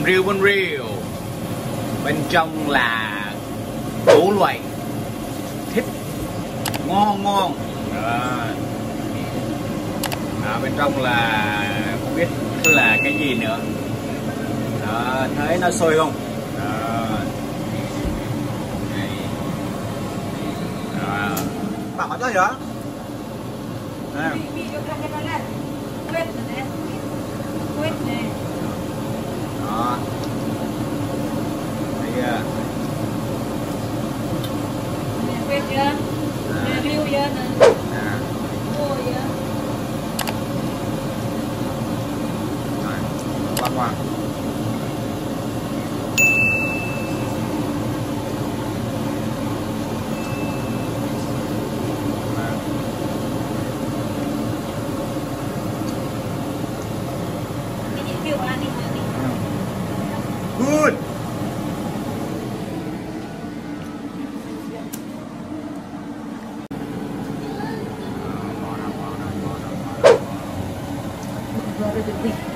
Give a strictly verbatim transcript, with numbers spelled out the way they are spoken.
bánh riêu bánh riêu. Bên trong là đủ loại thịt ngon ngon. Đó. Đó, bên trong là không biết là cái gì nữa. Đó, thấy nó sôi không? Đó. Đó. Bạn nói gì đó? Đó. Đó. Thấy chưa? Quên chưa? Nè, riêu chưa nè. À. Ôi chưa? Rồi, ngoan ngoan. Cái gì kêu ăn đi hả? Good. Rồi, rồi, rồi.